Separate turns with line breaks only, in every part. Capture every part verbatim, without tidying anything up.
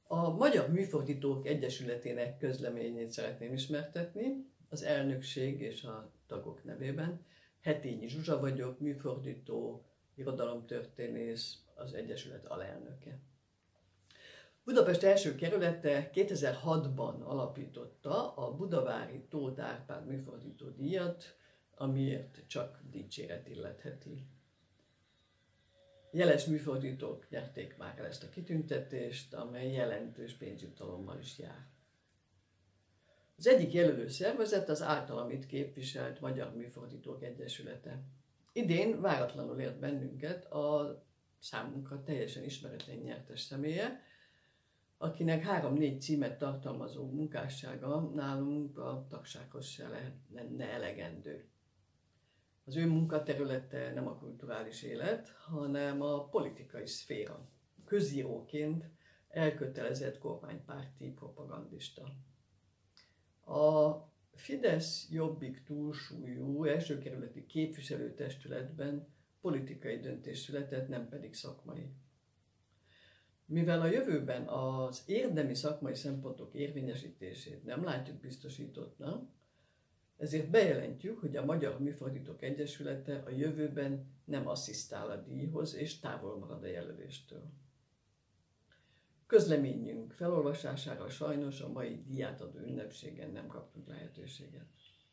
A Magyar Műfordítók Egyesületének közleményét szeretném ismertetni, az elnökség és a tagok nevében. Hetényi Zsuzsa vagyok, műfordító, irodalomtörténész, az Egyesület alelnöke. Budapest első kerülete kétezer-hatban alapította a Budavári Tóth Árpád műfordító díjat, amiért csak dicséret illetheti. Jeles műfordítók nyerték már el ezt a kitüntetést, amely jelentős pénzjutalommal is jár. Az egyik jelölő szervezet az általam itt képviselt Magyar Műfordítók Egyesülete. Idén váratlanul ért bennünket a számunkra teljesen ismeretlen nyertes személye, akinek három-négy címet tartalmazó munkássága nálunk a tagsághoz se lenne elegendő. Az ő munkaterülete nem a kulturális élet, hanem a politikai szféra. Közíróként elkötelezett kormánypárti propagandista. A Fidesz-Jobbik túlsúlyú elsőkerületi képviselőtestületben politikai döntés született, nem pedig szakmai. Mivel a jövőben az érdemi szakmai szempontok érvényesítését nem látjuk biztosítottnak, ezért bejelentjük, hogy a Magyar Műfordítók Egyesülete a jövőben nem asszisztál a díjhoz és távol marad a jelöléstől. Közleményünk felolvasására sajnos a mai díjátadó ünnepségen nem kaptunk lehetőséget.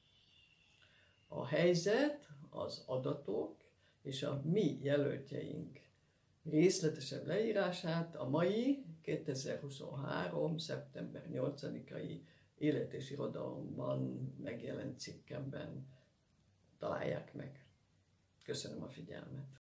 A helyzet, az adatok és a mi jelöltjeink részletesebb leírását a mai kétezer-huszonhárom. szeptember nyolcadikai Élet és Irodalomban megjelent cikkemben találják meg. Köszönöm a figyelmet!